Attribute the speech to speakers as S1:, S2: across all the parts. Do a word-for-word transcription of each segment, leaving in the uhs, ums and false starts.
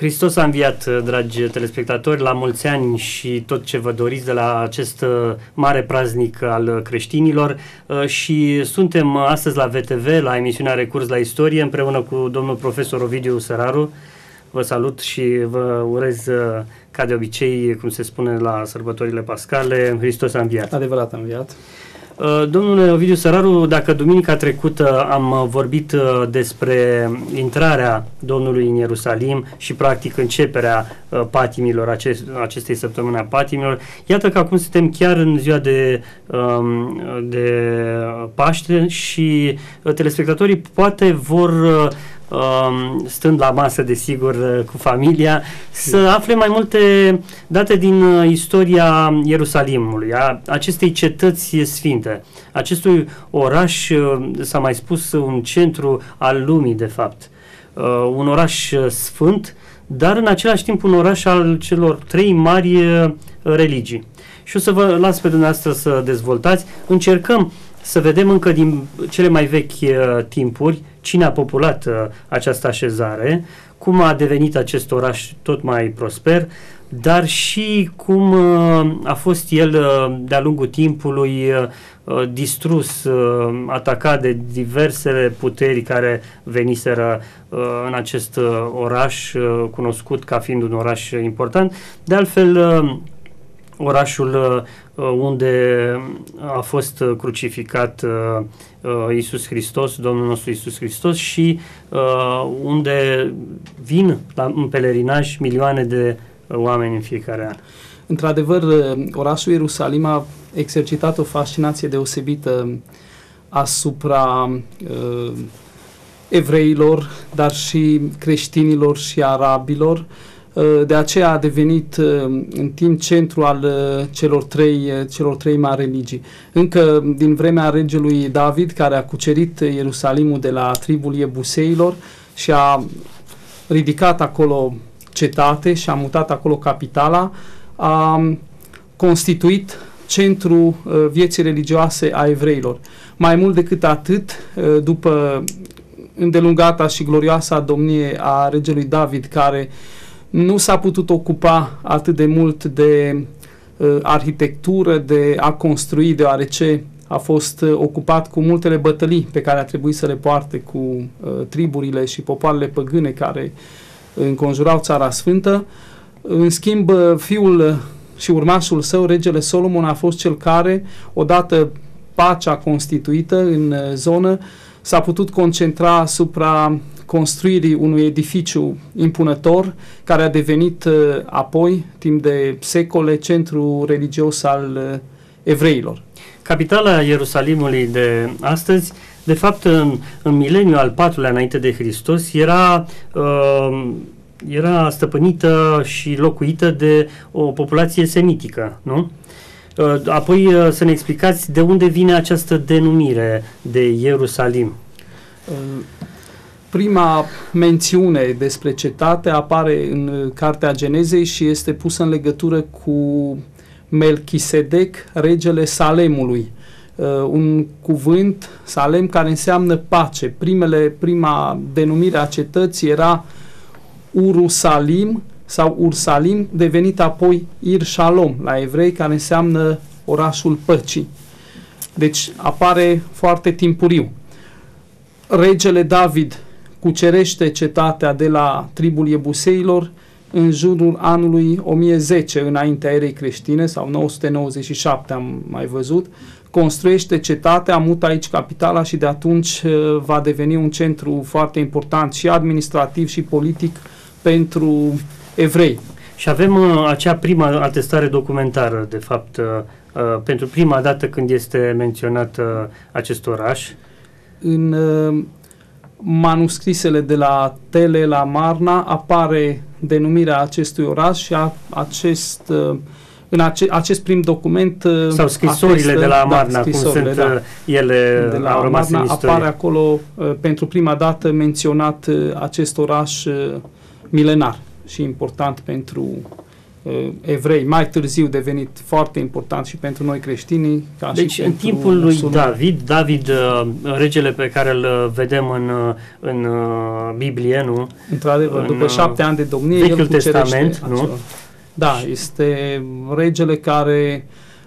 S1: Hristos a înviat, dragi telespectatori, la mulți ani și tot ce vă doriți de la acest mare praznic al creștinilor și suntem astăzi la V T V, la emisiunea Recurs la Istorie, împreună cu domnul profesor Ovidiu Săraru. Vă salut și vă urez, ca de obicei, cum se spune la sărbătorile pascale, Hristos a înviat.
S2: Adevărat a înviat.
S1: Domnule Ovidiu Săraru, dacă duminica trecută am vorbit despre intrarea Domnului în Ierusalim și practic începerea patimilor, acest, acestei săptămâni a patimilor, iată că acum suntem chiar în ziua de, de Paște și telespectatorii poate vor, stând la masă, desigur, cu familia, să afle mai multe date din istoria Ierusalimului, a acestei cetăți sfinte, acestui oraș, s-a mai spus, un centru al lumii, de fapt, un oraș sfânt, dar în același timp un oraș al celor trei mari religii. Și o să vă las pe dumneavoastră să dezvoltați. Încercăm să vedem încă din cele mai vechi uh, timpuri cine a populat uh, această așezare, cum a devenit acest oraș tot mai prosper, dar și cum uh, a fost el uh, de-a lungul timpului uh, distrus, uh, atacat de diversele puteri care veniseră uh, în acest uh, oraș, uh, cunoscut ca fiind un oraș important. De altfel, uh, orașul uh, unde a fost crucificat uh, Iisus Hristos, Domnul nostru Iisus Hristos, și uh, unde vin la, în pelerinaj milioane de uh, oameni în fiecare an.
S2: Într-adevăr, orașul Ierusalim a exercitat o fascinație deosebită asupra uh, evreilor, dar și creștinilor și arabilor. De aceea a devenit în timp centru al celor trei, celor trei mari religii. Încă din vremea regelui David, care a cucerit Ierusalimul de la tribul Iebuseilor și a ridicat acolo cetate și a mutat acolo capitala, a constituit centru vieții religioase a evreilor. Mai mult decât atât, după îndelungata și glorioasa domnie a regelui David, care nu s-a putut ocupa atât de mult de uh, arhitectură, de a construi, deoarece a fost uh, ocupat cu multele bătălii pe care a trebuit să le poarte cu uh, triburile și popoarele păgâne care înconjurau Țara Sfântă. În schimb, uh, fiul și urmașul său, regele Solomon, a fost cel care, odată pacea constituită în uh, zonă, s-a putut concentra asupra construirii unui edificiu impunător, care a devenit uh, apoi, timp de secole, centru religios al uh, evreilor.
S1: Capitala Ierusalimului de astăzi, de fapt, în, în mileniul al patrulea înainte de Hristos, era, uh, era stăpânită și locuită de o populație semitică, nu? Uh, apoi uh, să ne explicați de unde vine această denumire de Ierusalim.
S2: Uh. Prima mențiune despre cetate apare în Cartea Genezei și este pusă în legătură cu Melchisedec, regele Salemului. Uh, un cuvânt, Salem, care înseamnă pace. Primele, prima denumire a cetății era Urusalim sau Ursalim, devenit apoi Ir Shalom la evrei, care înseamnă orașul păcii. Deci apare foarte timpuriu. Regele David cucerește cetatea de la tribul Iebuseilor în jurul anului o mie zece înaintea erei creștine, sau nouă sute nouăzeci și șapte am mai văzut, construiește cetatea, mută aici capitala și de atunci va deveni un centru foarte important și administrativ și politic pentru evrei.
S1: Și avem uh, acea prima atestare documentară, de fapt, uh, uh, pentru prima dată când este menționat uh, acest oraș.
S2: În uh, manuscrisele de la Tele la Marna apare denumirea acestui oraș și a, acest, uh, în ace, acest prim document uh,
S1: sau scrisorile atestă, de la Marna, da, cum sunt da, ele
S2: de la
S1: au rămas
S2: Marna,
S1: în istorie.
S2: Apare acolo uh, pentru prima dată menționat uh, acest oraș uh, milenar și important pentru evrei, mai târziu devenit foarte important și pentru noi creștinii. Ca
S1: deci
S2: și
S1: în timpul lui David, David, regele pe care îl vedem în, în Biblie, nu?
S2: Într-adevăr, după șapte ani de domnie,
S1: Vechiul
S2: el
S1: Testament, nu?
S2: Acel. Da, este regele care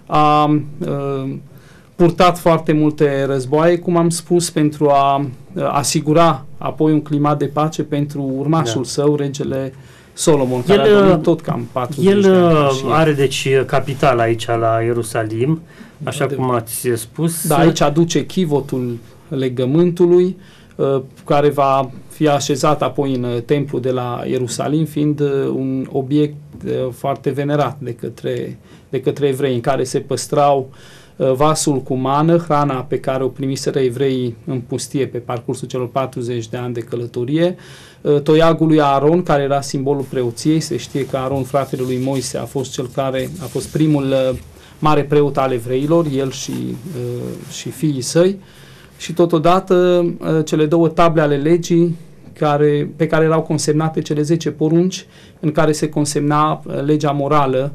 S2: a uh, purtat foarte multe războaie, cum am spus, pentru a uh, asigura apoi un climat de pace pentru urmașul da. său, regele Solomon,
S1: el,
S2: care a domnit tot cam patruzeci
S1: el
S2: de ani.
S1: El are, deci, capital aici la Ierusalim, așa cum ați spus.
S2: Da, aici aduce chivotul legământului, uh, care va fi așezat apoi în templul de la Ierusalim, fiind uh, un obiect uh, foarte venerat de către, de către evrei, în care se păstrau uh, vasul cu mană, hrana pe care o primiseră evreii în pustie pe parcursul celor patruzeci de ani de călătorie, uh, toiagul lui Aaron, care era simbolul preoției. Se știe că Aaron, fratele lui Moise, a fost cel care a fost primul uh, mare preot al evreilor, el și, uh, și fiii săi, și totodată uh, cele două table ale legii care, pe care erau consemnate cele zece porunci, în care se consemna uh, legea morală,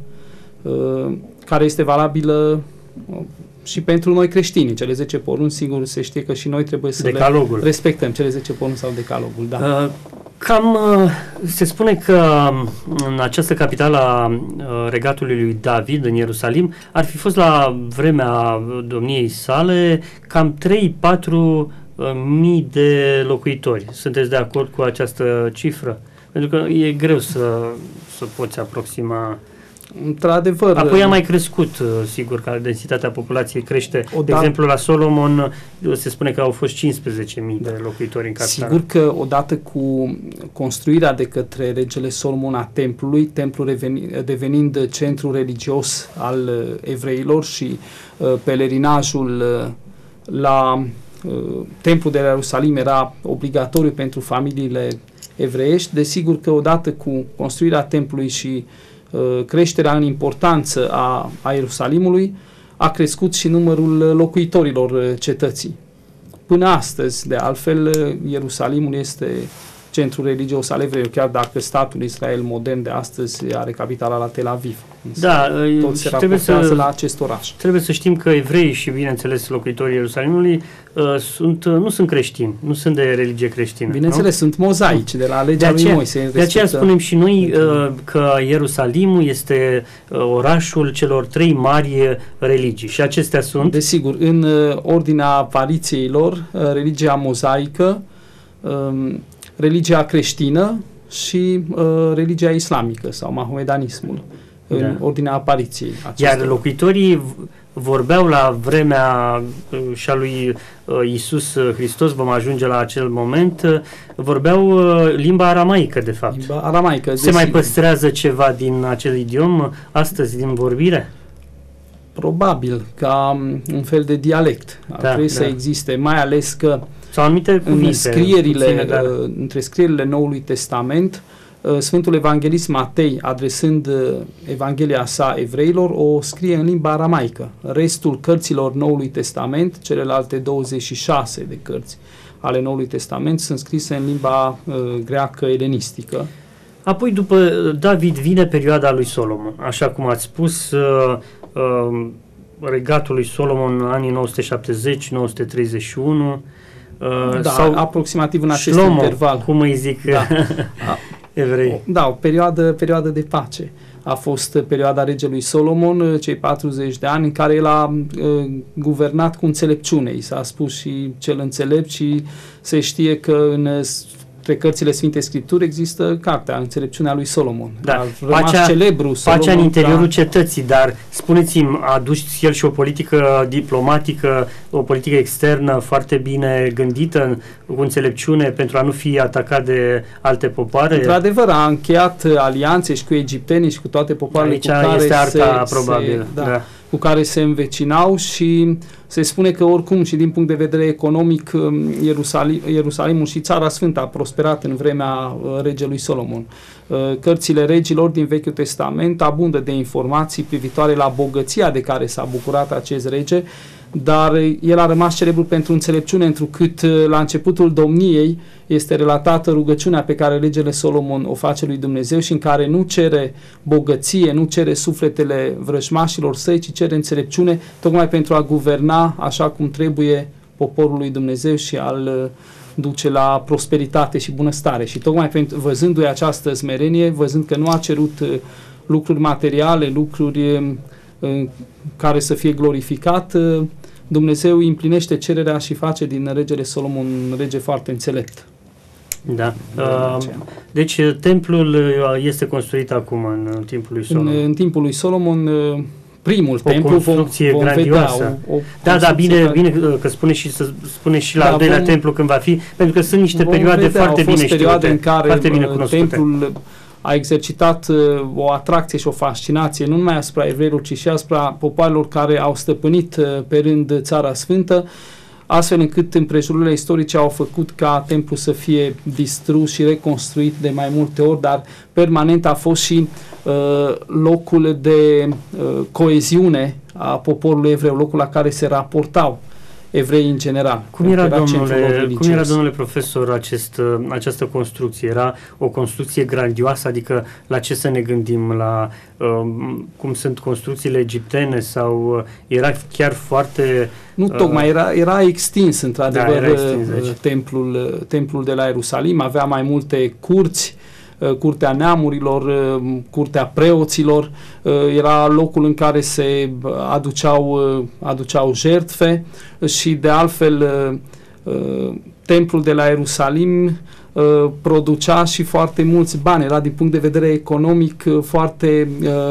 S2: uh, care este valabilă uh, și pentru noi creștini. Cele zece porunci, sigur, se știe că și noi trebuie să
S1: Decalogul.
S2: le respectăm, cele zece porunci sau decalogul. Da.
S1: Uh, cam uh, se spune că în această capitală a uh, regatului lui David, în Ierusalim, ar fi fost la vremea domniei sale cam trei patru mii de locuitori. Sunteți de acord cu această cifră? Pentru că e greu să, să poți aproxima.
S2: Într-adevăr.
S1: Apoi a mai crescut, sigur, că densitatea populației crește.
S2: Odată,
S1: de exemplu, la Solomon se spune că au fost cincisprezece mii de locuitori în capitală.
S2: Sigur că odată cu construirea de către regele Solomon a templului, templul reveni, devenind centru religios al evreilor și uh, pelerinajul uh, la uh, templul de la Ierusalim era obligatoriu pentru familiile evreiești, desigur că odată cu construirea templului și creșterea în importanță a, a Ierusalimului, a crescut și numărul locuitorilor cetății. Până astăzi, de altfel, Ierusalimul este centrul religios al evreilor, chiar dacă statul Israel modern de astăzi are capitala la Tel Aviv.
S1: Da,
S2: tot se raportează la acest oraș.
S1: Trebuie să știm că evreii și, bineînțeles, locuitorii Ierusalimului uh, sunt, uh, nu sunt creștini, nu sunt de religie creștină.
S2: Bineînțeles, nu? Sunt mozaici de la legea lui Moise.
S1: De aceea spunem și noi uh, că Ierusalimul este uh, orașul celor trei mari religii și acestea sunt...
S2: Desigur, în uh, ordinea apariției lor, uh, religia mozaică, uh, religia creștină și uh, religia islamică sau mahomedanismul, da. În ordinea apariției acestea.
S1: Iar locuitorii vorbeau la vremea uh, și a lui uh, Iisus Hristos, vom ajunge la acel moment, uh, vorbeau uh, limba aramaică, de fapt.
S2: Limba aramaică.
S1: Se mai păstrează ceva din acel idiom astăzi, din vorbire?
S2: Probabil, ca un fel de dialect. Ar
S1: da,
S2: trebui
S1: da.
S2: să existe, mai ales că
S1: sau anumite cuvinte,
S2: în scrierile,
S1: puține, dar...
S2: între scrierile Noului Testament, Sfântul Evanghelist Matei, adresând Evanghelia sa evreilor, o scrie în limba aramaică. Restul cărților Noului Testament, celelalte douăzeci și șase de cărți ale Noului Testament, sunt scrise în limba uh, greacă elenistică.
S1: Apoi, după David, vine perioada lui Solomon. Așa cum ați spus, uh, uh, regatul lui Solomon, anii nouă sute șaptezeci - nouă sute treizeci și unu, uh,
S2: da,
S1: sau
S2: aproximativ în acest
S1: Shlomo,
S2: interval.
S1: cum îi zic
S2: da.
S1: evrei.
S2: Da, o perioadă, perioadă de pace. A fost perioada regelui Solomon, cei patruzeci de ani în care el a uh, guvernat cu înțelepciune. I s-a spus și cel înțelept și se știe că în cărțile Sfinte Scripturi există cartea Înțelepciunea lui Solomon.
S1: Da.
S2: A rămas
S1: pacea,
S2: celebru Solomon.
S1: Pacea în interiorul
S2: da.
S1: cetății, dar spuneți-mi, a adus el și o politică diplomatică, o politică externă foarte bine gândită, cu înțelepciune pentru a nu fi atacat de alte popoare?
S2: Într-adevăr, a încheiat alianțe și cu egiptenii și cu toate popoarele
S1: aici
S2: cu care
S1: este arta,
S2: se,
S1: probabil.
S2: Se, da,
S1: da.
S2: cu care se învecinau și se spune că oricum și din punct de vedere economic Ierusalim, Ierusalimul și Țara Sfântă a prosperat în vremea regelui Solomon. Cărțile regilor din Vechiul Testament abundă de informații privitoare la bogăția de care s-a bucurat acest rege, dar el a rămas celebru pentru înțelepciune, întrucât la începutul domniei este relatată rugăciunea pe care regele Solomon o face lui Dumnezeu și în care nu cere bogăție, nu cere sufletele vrăjmașilor săi, ci cere înțelepciune tocmai pentru a guverna așa cum trebuie poporul lui Dumnezeu și al duce la prosperitate și bunăstare. Și tocmai pentru, văzându-i această smerenie, văzând că nu a cerut lucruri materiale, lucruri în care să fie glorificat, Dumnezeu împlinește cererea și face din regele Solomon un rege foarte înțelept.
S1: Da. Uh, deci templul este construit acum în timpul lui Solomon.
S2: În, în timpul lui Solomon, primul
S1: o
S2: templu
S1: construcție vom, vom grandioasă. Vedea, o, o da, da, bine, bine că spune și să spune și la da, al doilea vom, templu când va fi, pentru că sunt niște perioade vedea, foarte bine știute, perioade în care foarte bine cunoscute. Templul
S2: a exercitat uh, o atracție și o fascinație nu numai asupra evreilor, ci și asupra popoarelor care au stăpânit uh, pe rând Țara Sfântă, astfel încât împrejurările istorice au făcut ca templul să fie distrus și reconstruit de mai multe ori, dar permanent a fost și uh, locul de uh, coeziune a poporului evreu, locul la care se raportau evrei în general.
S1: Cum era, era domnule, cum era, domnule profesor, acest, această construcție? Era o construcție grandioasă? Adică la ce să ne gândim? La um, cum sunt construcțiile egiptene? Sau uh, era chiar foarte...
S2: Nu uh, tocmai, era, era extins, într-adevăr,
S1: da, extins, deci.
S2: templul, templul de la Ierusalim. Avea mai multe curți, curtea neamurilor, curtea preoților, era locul în care se aduceau, aduceau jertfe și de altfel templul de la Ierusalim producea și foarte mulți bani, era din punct de vedere economic foarte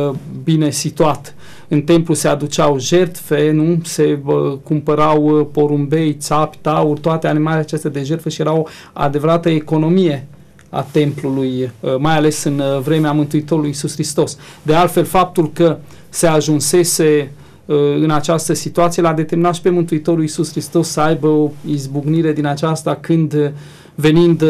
S2: bine situat. În templu se aduceau jertfe, nu? Se uh, cumpărau porumbei, țapi, tauri, toate animalele acestea de jertfă și era o adevărată economie a templului, mai ales în vremea Mântuitorului Iisus Hristos. De altfel, faptul că se ajunsese în această situație l-a determinat și pe Mântuitorul Iisus Hristos să aibă o izbucnire din aceasta când, venind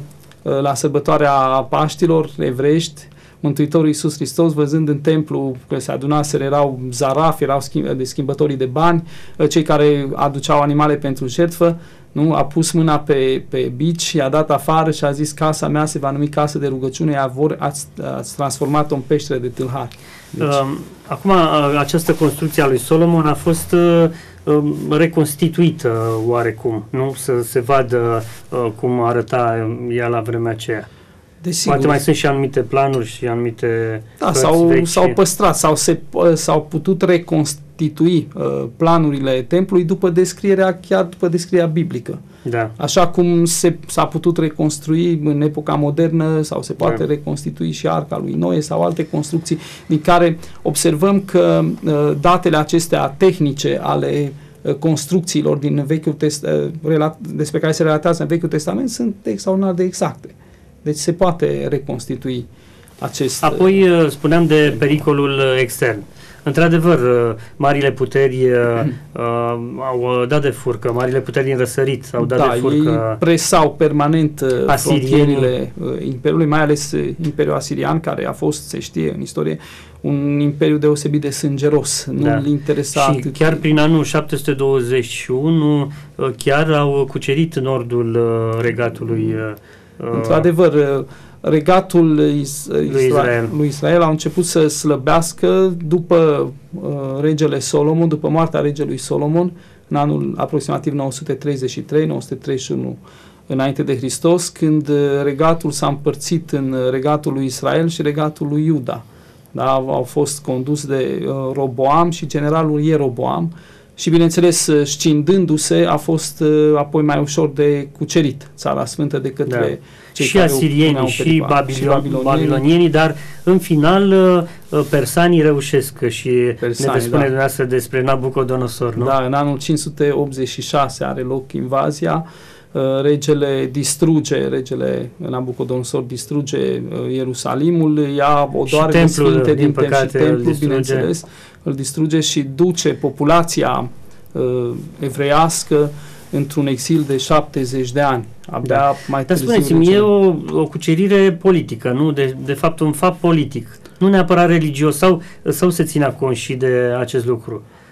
S2: la sărbătoarea Paștilor evreiești, Mântuitorul Iisus Hristos, văzând în templu că se adunaseră, erau zarafi, erau schimb, de schimbătorii de bani, cei care aduceau animale pentru jertfă, nu? A pus mâna pe, pe bici, i-a dat afară și a zis: casa mea se va numi casă de rugăciune, ați, ați transformat-o în peșteră de tâlhari. Deci.
S1: Uh, acum, uh, această construcție a lui Solomon a fost uh, uh, reconstituită uh, oarecum, nu? Să se vadă uh, cum arăta ea la vremea aceea. Desigur. Poate mai sunt și anumite planuri și anumite
S2: da, s-au, s-au păstrat, sau se, s-au putut reconstitui uh, planurile templului după descrierea, chiar după descrierea biblică.
S1: Da.
S2: Așa cum se, s-a putut reconstrui în epoca modernă sau se poate da. reconstitui și Arca lui Noe sau alte construcții, din care observăm că uh, datele acestea tehnice ale uh, construcțiilor din Vechiul Test, uh, despre care se relatează în Vechiul Testament sunt extraordinar de exacte. Deci se poate reconstitui acest...
S1: Apoi spuneam de pericolul extern. Într-adevăr, marile puteri uh, au dat de furcă, marile puteri din răsărit au dat
S2: da,
S1: de furcă.
S2: Ei presau permanent frontierele Imperiului, mai ales Imperiul Asirian, care a fost, se știe în istorie, un imperiu deosebit de sângeros. Da. Nu-l interesa
S1: și
S2: atât.
S1: Chiar prin anul șapte sute douăzeci și unu chiar au cucerit nordul regatului.
S2: Într-adevăr, regatul Is-
S1: lui, Israel.
S2: lui Israel a început să slăbească după uh, regele Solomon, după moartea regelui Solomon, în anul aproximativ nouă sute treizeci și trei nouă sute treizeci și unu înainte de Hristos, când regatul s-a împărțit în regatul lui Israel și regatul lui Iuda. Da, au fost condus de uh, Roboam și generalul Ieroboam și, bineînțeles, scindându-se, a fost uh, apoi mai ușor de cucerit Țara Sfântă de către da. cei
S1: și
S2: care
S1: asirienii și, babilon, babilonienii, dar în final uh, persanii reușesc și persanii, ne veți spune da. dumneavoastră despre Nabucodonosor, nu?
S2: Da, în anul cinci sute optzeci și șase are loc invazia, uh, regele distruge, regele Nabucodonosor distruge uh, Ierusalimul, ia odoarele sfinte din păcate, templul, bineînțeles, îl distruge și duce populația uh, evreiască într-un exil de șaptezeci de ani. Abia da. mai
S1: Dar spuneți-mi, e o, o cucerire politică, nu? De, de fapt, un fapt politic, nu neapărat religios, sau, sau se ținea cont și de acest lucru?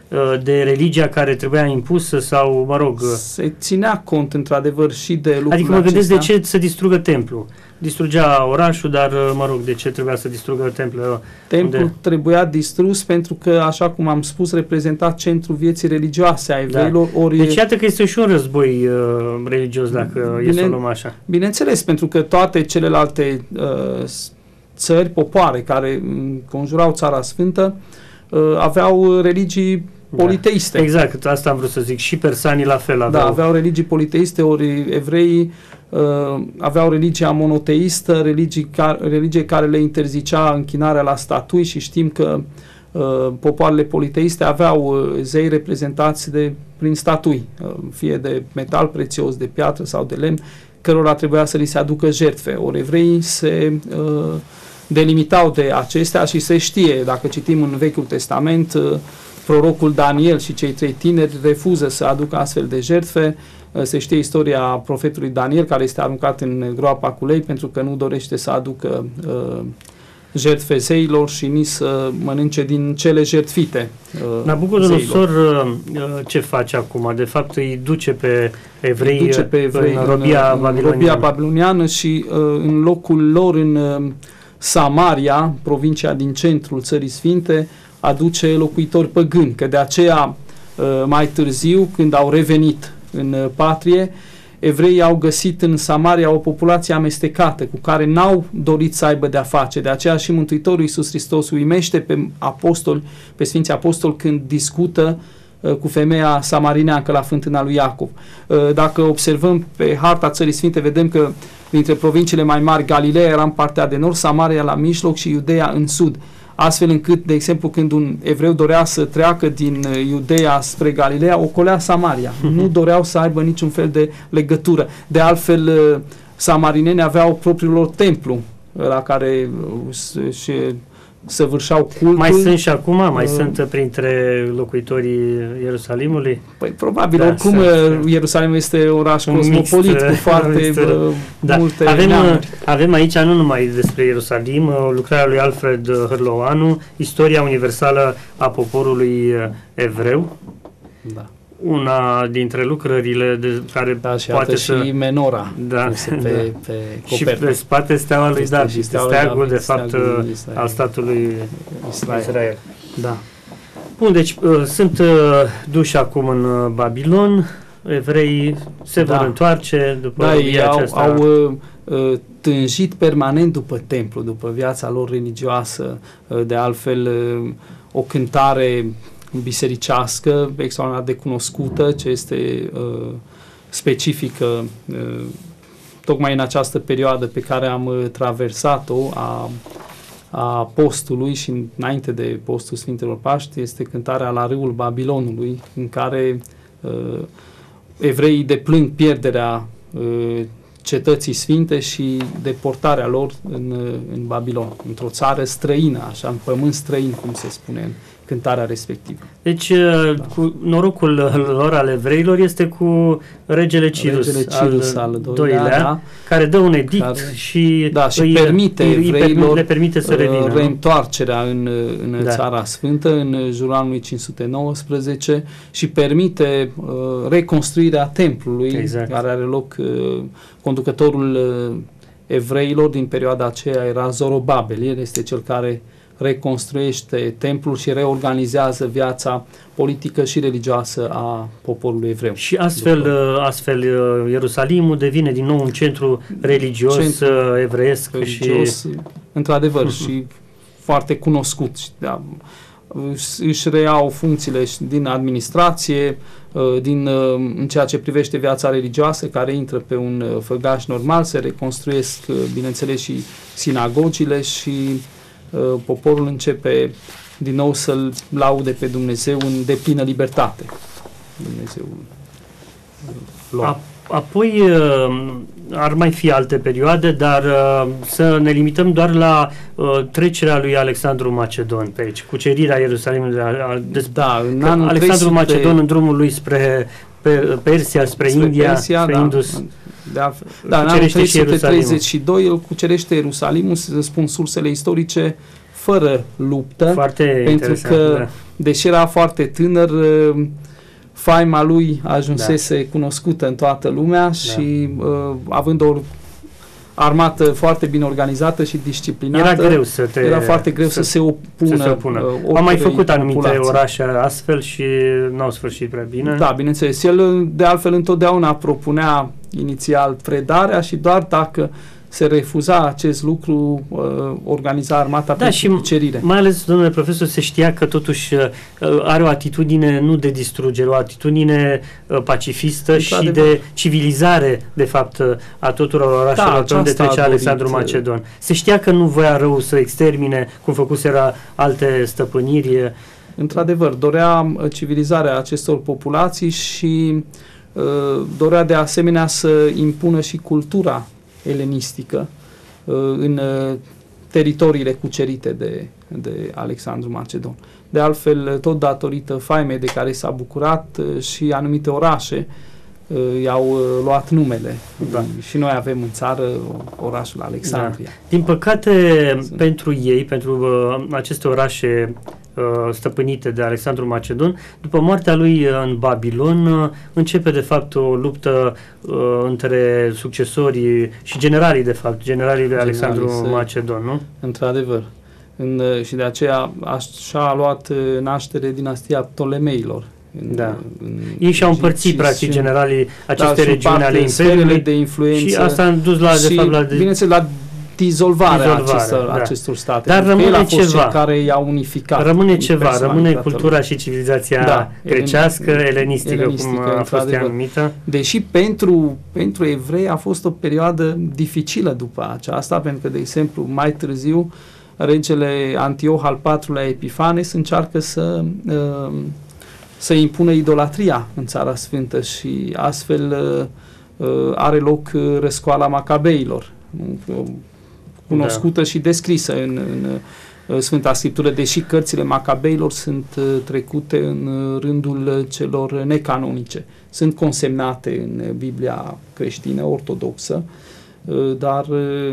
S1: de religia care trebuia impusă sau, mă rog...
S2: Se ținea cont, într-adevăr, și de lucrurile
S1: Adică mă gândesc
S2: acestea.
S1: de ce să distrugă templul. Distrugea orașul, dar, mă rog, de ce trebuia să distrugă templul?
S2: Templul
S1: unde...
S2: trebuia distrus pentru că, așa cum am spus, reprezenta centrul vieții religioase a evreilor.
S1: Da.
S2: Ori
S1: Deci iată că este și un război uh, religios, dacă Bine, e să o luăm așa.
S2: Bineînțeles, pentru că toate celelalte uh, țări, popoare care înconjurau Țara Sfântă, uh, aveau religii politeiste.
S1: Da. Exact, asta am vrut să zic. Și persanii la fel aveau.
S2: Da, aveau religii politeiste, ori evreii uh, aveau religia monoteistă, religii care, religie care le interzicea închinarea la statui și știm că uh, popoarele politeiste aveau uh, zei reprezentați de, prin statui, uh, fie de metal prețios, de piatră sau de lemn, cărora trebuia să li se aducă jertfe. Ori evreii se uh, delimitau de acestea și se știe, dacă citim în Vechiul Testament, uh, prorocul Daniel și cei trei tineri refuză să aducă astfel de jertfe. Se știe istoria profetului Daniel, care este aruncat în groapa cu lei pentru că nu dorește să aducă uh, jertfe zeilor și nici să mănânce din cele jertfite uh,
S1: Nabucodonosor uh, ce face acum? De fapt îi duce pe evrei,
S2: duce pe evrei
S1: în robia
S2: în,
S1: babiloniană.
S2: în robia babiloniană și uh, în locul lor în uh, Samaria, provincia din centrul Țării Sfinte, aduce locuitori păgâni, că de aceea mai târziu, când au revenit în patrie, evreii au găsit în Samaria o populație amestecată, cu care n-au dorit să aibă de-a face. De aceea și Mântuitorul Iisus Hristos uimește pe apostoli, pe Sfinții Apostoli, când discută cu femeia samarineancă la fântâna lui Iacov. Dacă observăm pe harta Țării Sfinte, vedem că dintre provinciile mai mari, Galileea era în partea de nord, Samaria la mijloc și Iudeea în sud. Astfel încât, de exemplu, când un evreu dorea să treacă din Iudeea spre Galileea, ocolea Samaria. Uh-huh. Nu doreau să aibă niciun fel de legătură. De altfel, samarinenii aveau propriul lor templu la care și săvârșeau cultul.
S1: Mai sunt și acum? Mai uh, sunt printre locuitorii Ierusalimului?
S2: Păi probabil,
S1: da,
S2: oricum sunt, Ierusalim este un oraș un cosmopolit mixt, cu foarte mixt, da. multe
S1: avem,
S2: neamuri.
S1: Avem aici nu numai despre Ierusalim, lucrarea lui Alfred Hârloanu, Istoria universală a poporului evreu.
S2: Da.
S1: Una dintre lucrările de care
S2: da, și
S1: poate
S2: să... și menora
S1: da,
S2: pe,
S1: da.
S2: pe
S1: și pe spate steaua lui
S2: este
S1: David,
S2: steaua
S1: steagul
S2: David,
S1: de fapt
S2: steagul
S1: al statului Israel. Israel.
S2: Da.
S1: Bun, deci uh, sunt uh, duși acum în uh, Babilon, evreii se
S2: da.
S1: vor întoarce după
S2: da, ei au,
S1: aceasta.
S2: au uh, tânjit permanent după templu, după viața lor religioasă, uh, de altfel uh, o cântare bisericească, extraordinar de cunoscută, ce este uh, specifică uh, tocmai în această perioadă pe care am uh, traversat-o a, a postului și înainte de postul Sfintelor Paști, este cântarea La râul Babilonului, în care uh, evreii deplâng pierderea uh, cetății sfinte și deportarea lor în, în Babilon, într-o țară străină, așa, în pământ străin, cum se spune cântarea respectivă.
S1: Deci, da. cu norocul lor al evreilor este cu regele Cirus,
S2: regele Cirus al, al doilea,
S1: doilea da, care dă un edict care, și,
S2: da, și
S1: îi,
S2: permite
S1: îi,
S2: evreilor
S1: le permite să revină,
S2: reîntoarcerea în, în
S1: da.
S2: Țara Sfântă în jurul anului cinci sute nouăsprezece și permite uh, reconstruirea templului,
S1: exact.
S2: care are loc uh, conducătorul uh, evreilor din perioada aceea era Zorobabel. El este cel care reconstruiește templul și reorganizează viața politică și religioasă a poporului evreu.
S1: Și astfel, După. astfel Ierusalimul devine din nou un centru religios, centru evreiesc religios, și
S2: într-adevăr uh-huh. și foarte cunoscut. Da, își reiau funcțiile din administrație, din, în ceea ce privește viața religioasă, care intră pe un făgaș normal, se reconstruiesc, bineînțeles, și sinagogile și poporul începe din nou să-L laude pe Dumnezeu în deplină libertate. Dumnezeu
S1: A, apoi ar mai fi alte perioade, dar să ne limităm doar la trecerea lui Alexandru Macedon pe aici, cucerirea Ierusalimului.
S2: Da, în
S1: anul Alexandru Macedon în drumul lui spre Persia, spre, spre India,
S2: Persia,
S1: spre
S2: da.
S1: Indus.
S2: De altfel, da, în anul trei sute treizeci și doi el cucerește Ierusalimul, se spun sursele istorice, fără luptă,
S1: Foarte
S2: pentru că,
S1: da.
S2: deși era foarte tânăr, faima lui ajunsese da. cunoscută în toată lumea și da. uh, având o armată foarte bine organizată și disciplinată,
S1: era greu să te,
S2: era foarte greu să, să se opună. Să se opună. Uh,
S1: Am mai făcut anumite populații. orașe astfel și n-au sfârșit prea bine.
S2: Da, bineînțeles. El, de altfel, întotdeauna propunea inițial predarea și doar dacă se refuza acest lucru, uh, organiza armata
S1: da,
S2: pentru
S1: și
S2: cucerire.
S1: Mai ales, domnule profesor, se știa că totuși uh, are o atitudine nu de distrugere, o atitudine uh, pacifistă și de, de civilizare, de fapt, uh, a tuturor orașelor da, pe unde trece Alexandru Macedon. Se știa că nu voia rău să extermine, cum făcuseră alte stăpâniri.
S2: Într-adevăr, dorea civilizarea acestor populații și uh, dorea de asemenea să impună și cultura elenistică uh, în uh, teritoriile cucerite de, de Alexandru Macedon. De altfel, tot datorită faimei de care s-a bucurat, uh, și anumite orașe uh, i-au uh, luat numele. Da. Și noi avem în țară orașul Alexandria.
S1: Da. Din păcate, Sunt. pentru ei, pentru uh, aceste orașe stăpânite de Alexandru Macedon, după moartea lui în Babilon, începe de fapt o luptă uh, între succesorii și generalii, de fapt, generalii lui Alexandru se... Macedon, nu?
S2: Într-adevăr. În, și de aceea așa a luat naștere dinastia Ptolemeilor. În,
S1: da.
S2: în
S1: Ei și-au împărțit, practic, generalii aceste da, regiuni ale Imperiului
S2: de influență
S1: și asta a dus la,
S2: și,
S1: de fapt, la... De...
S2: bineînțeles, la dizolvarea, dizolvarea acestor,
S1: da.
S2: acestor state.
S1: Dar rămâne ceva.
S2: Care i-au unificat.
S1: Rămâne ceva, rămâne cultura și civilizația da, grecească, elenistică, elenistică, cum a fost ea numită.
S2: Deși pentru, pentru evrei a fost o perioadă dificilă după aceasta, pentru că, de exemplu, mai târziu, regele Antioh al patrulea Epifanes încearcă să, să impună idolatria în Țara Sfântă și astfel are loc răscoala Macabeilor, cunoscută da. și descrisă în, în Sfânta Scriptură, deși cărțile Macabeilor sunt trecute în rândul celor necanonice. Sunt consemnate în Biblia creștină ortodoxă, dar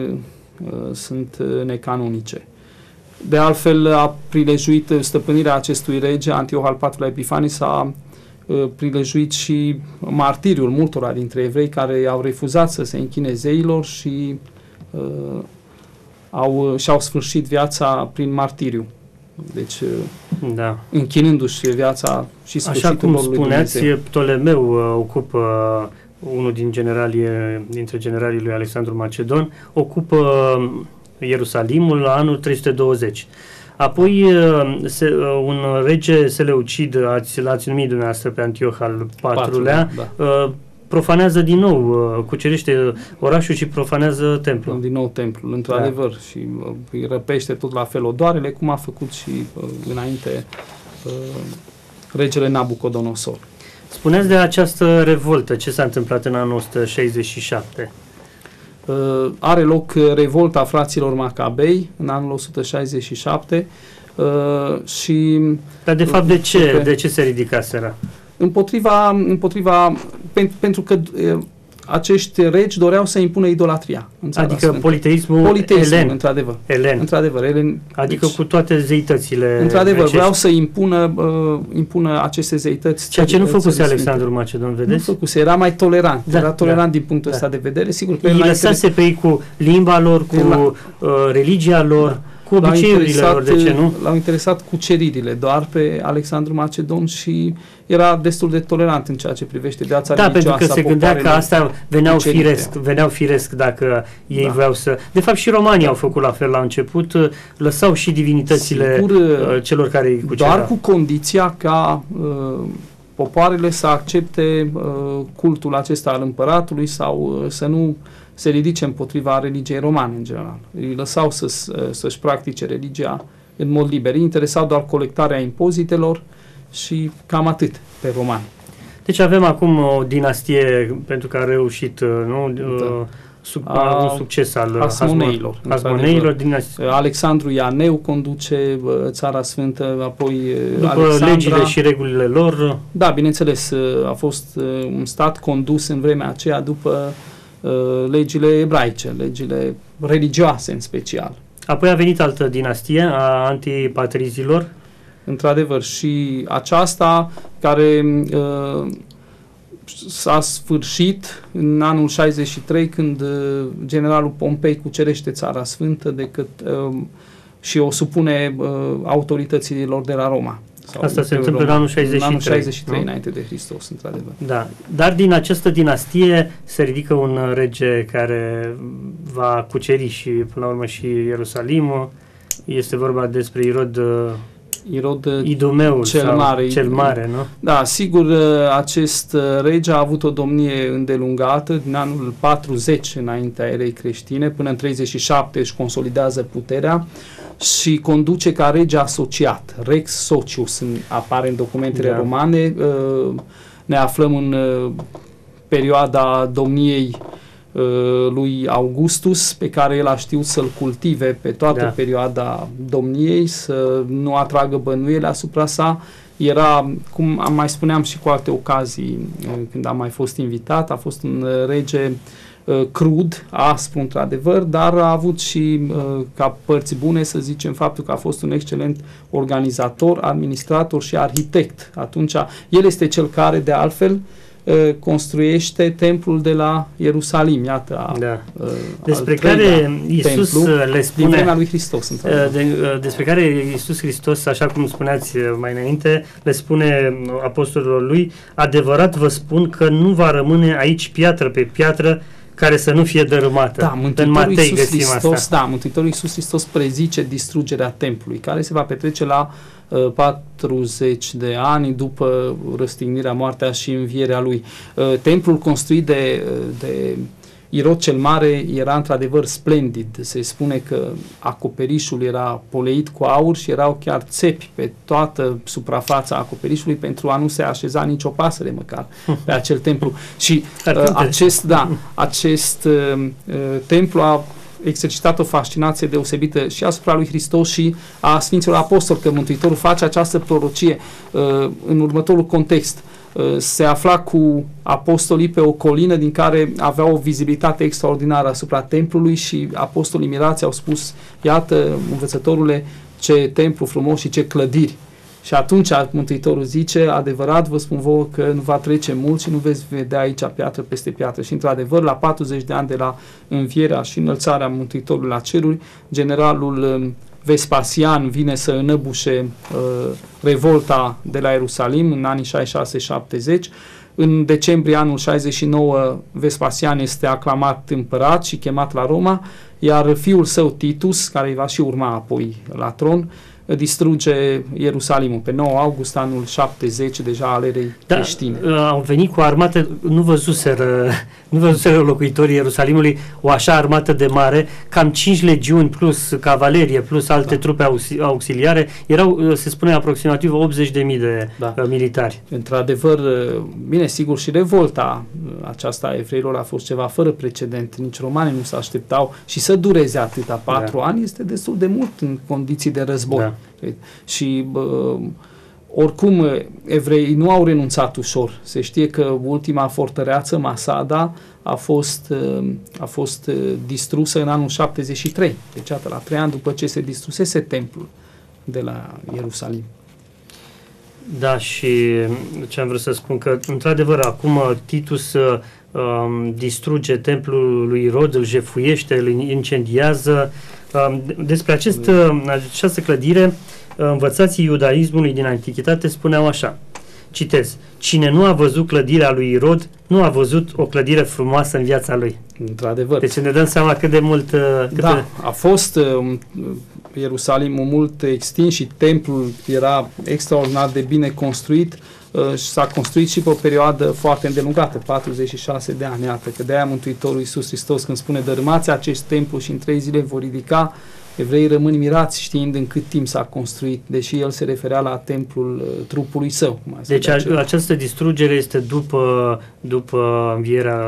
S2: sunt necanonice. De altfel, a prilejuit stăpânirea acestui rege, Antioh al patrulea Epifanes, a prilejuit și martiriul multora dintre evrei care au refuzat să se închine zeilor și uh, au, și-au sfârșit viața prin martiriu. Deci,
S1: da.
S2: închinându-și viața și sfârșitul lor lui Dumnezeu.
S1: Așa cum spuneați, Ptolemeu uh, ocupă, uh, unul din generalii, dintre generalii lui Alexandru Macedon, ocupă uh, Ierusalimul la anul trei sute douăzeci. Apoi se, un rege seleucid, ați, l-ați numit dumneavoastră pe Antioh al patrulea, da. uh, profanează din nou, uh, cucerește orașul și profanează templul.
S2: Din nou templul, într-adevăr, da. și uh, îi răpește tot la felodoarele, cum a făcut și uh, înainte uh, regele Nabucodonosor.
S1: Spuneți de această revoltă, ce s-a întâmplat în anul o sută șaizeci și șapte?
S2: Uh, are loc revolta fraților Macabei în anul o sută șaizeci și șapte uh, și...
S1: Dar de fapt de ce, pe, de ce se ridicaseră?
S2: Împotriva, împotriva pentru, pentru că uh, acești regi doreau să impună idolatria.
S1: Adică Sfântă. politeismul,
S2: politeismul
S1: elen.
S2: Într-adevăr.
S1: Elen.
S2: Într-adevăr, elen.
S1: Adică deci, cu toate zeitățile.
S2: Într-adevăr, grecești. vreau să impună, uh, impună aceste zeități.
S1: Ceea ce nu făcuse Alexandru Macedon, vedeți?
S2: Nu făcuse, era mai tolerant.
S1: Da,
S2: era tolerant
S1: da,
S2: din punctul
S1: da.
S2: ăsta de vedere. Sigur,
S1: pe îi lăsase pe ei cu limba lor, cu la, uh, religia lor, da. cu obiceiurile lor, de ce nu?
S2: L-au interesat cuceririle doar pe Alexandru Macedon și era destul de tolerant în ceea ce privește viața
S1: da,
S2: religioasă.
S1: Da, pentru că se gândea că asta veneau firesc, veneau firesc dacă ei da. vreau să... De fapt și romanii da. au făcut la fel la început, lăsau și divinitățile Sigur, uh, celor care îi cucerau.
S2: Doar cu condiția ca uh, popoarele să accepte uh, cultul acesta al împăratului sau uh, să nu se ridice împotriva religiei romane în general. Îi lăsau să, să-și practice religia în mod liber. Îi interesau doar colectarea impozitelor și cam atât pe romani.
S1: Deci avem acum o dinastie pentru care a reușit nu, da. sub, a, un succes al
S2: Hasmoneilor.
S1: Hasmoneilor
S2: Alexandru Ianeu conduce Țara Sfântă, apoi
S1: după
S2: Alexandra.
S1: legile și regulile lor.
S2: Da, bineînțeles, a fost un stat condus în vremea aceea după legile ebraice, legile religioase în special.
S1: Apoi a venit altă dinastie a antipatrizilor.
S2: Într-adevăr, și aceasta care uh, s-a sfârșit în anul șaizeci și trei, când uh, generalul Pompei cucerește Țara Sfântă decât, uh, și o supune uh, autorităților de la Roma. Sau
S1: Asta se întâmplă în anul șaizeci și trei.
S2: În anul șaizeci și trei, înainte de Hristos, într-adevăr.
S1: Da, dar din această dinastie se ridică un rege care va cuceri și, până la urmă, și Ierusalimul. Este vorba despre Irod,
S2: Irod
S1: Idumeul
S2: cel
S1: sau
S2: mare.
S1: Cel mare, nu?
S2: Da, sigur, acest rege a avut o domnie îndelungată din anul patruzeci înaintea erei creștine, până în treizeci și șapte își consolidează puterea și conduce ca rege asociat. Rex Socius apare în documentele da. romane. Ne aflăm în perioada domniei lui Augustus, pe care el a știut să-l cultive pe toată da. perioada domniei, să nu atragă bănuiele asupra sa. Era, cum am mai spuneam și cu alte ocazii când am mai fost invitat, a fost un rege uh, crud, aspru într-adevăr, dar a avut și uh, ca părți bune, să zicem, faptul că a fost un excelent organizator, administrator și arhitect. Atunci, el este cel care, de altfel, construiește templul de la Ierusalim, iată,
S1: da. despre care Iisus le spune,
S2: din vremea lui Hristos,
S1: de, despre care Iisus Hristos, așa cum spuneați mai înainte, le spune apostolilor lui: adevărat vă spun că nu va rămâne aici piatră pe piatră care să nu fie dărâmată.
S2: Da, Mântuitorul Iisus Hristos, da, Mântuitorul Iisus Hristos prezice distrugerea templului, care se va petrece la uh, patruzeci de ani după răstignirea, moartea și învierea lui. Uh, templul construit de, de Irod cel Mare era într-adevăr splendid. Se spune că acoperișul era poleit cu aur și erau chiar țepi pe toată suprafața acoperișului pentru a nu se așeza nicio pasăre măcar pe acel templu. Și uh, acest, da, acest uh, templu a exercitat o fascinație deosebită și asupra lui Hristos și a Sfinților Apostoli, că Mântuitorul face această prorocie uh, în următorul context. Se afla cu apostolii pe o colină din care avea o vizibilitate extraordinară asupra templului și apostolii mirați au spus: iată, învățătorule, ce templu frumos și ce clădiri. Și atunci Mântuitorul zice: adevărat vă spun vouă că nu va trece mult și nu veți vedea aici piatră peste piatră. Și într-adevăr, la patruzeci de ani de la învierea și înălțarea Mântuitorului la ceruri, generalul Vespasian vine să înăbușe uh, revolta de la Ierusalim în anii șaizeci și șase șaptezeci. În decembrie anul șaizeci și nouă Vespasian este aclamat împărat și chemat la Roma, iar fiul său Titus, care îi va și urma apoi la tron, distruge Ierusalimul pe nouă august anul șaptezeci deja al erei
S1: da,
S2: creștine.
S1: Au venit cu o armată, nu văzuseră, nu văzuseră locuitorii Ierusalimului o așa armată de mare, cam cinci legiuni plus cavalerie plus alte da. trupe auxiliare, erau, se spune, aproximativ optzeci de mii de da. militari.
S2: Într-adevăr, bine, sigur, și revolta aceasta a evreilor a fost ceva fără precedent, nici romanii nu se așteptau și să dureze atâta patru da. ani este destul de mult în condiții de război. Da. Și uh, oricum evreii nu au renunțat ușor. Se știe că ultima fortăreață, Masada, a fost, uh, a fost uh, distrusă în anul șaptezeci și trei. Deci, iată, la trei ani după ce se distrusese templul de la Ierusalim.
S1: Da, și ce am vrut să spun, că într-adevăr acum Titus uh, distruge templul lui Irod, îl jefuiește, îl incendiază. Uh, despre acest, uh, această clădire, uh, învățații iudaismului din Antichitate spuneau așa, citez: cine nu a văzut clădirea lui Irod, nu a văzut o clădire frumoasă în viața lui.
S2: Într-adevăr.
S1: Deci ne dăm seama cât de mult... Uh, cât
S2: da,
S1: de...
S2: a fost uh, Ierusalimul mult extins și templul era extraordinar de bine construit. Uh, s-a construit și pe o perioadă foarte îndelungată, patruzeci și șase de ani. Iată că de-aia Mântuitorul Iisus Hristos, când spune: dărâmați acest templu și în trei zile vor ridica, evreii rămân mirați știind în cât timp s-a construit, deși el se referea la templul uh, trupului său.
S1: Deci a, această distrugere este după, după învierea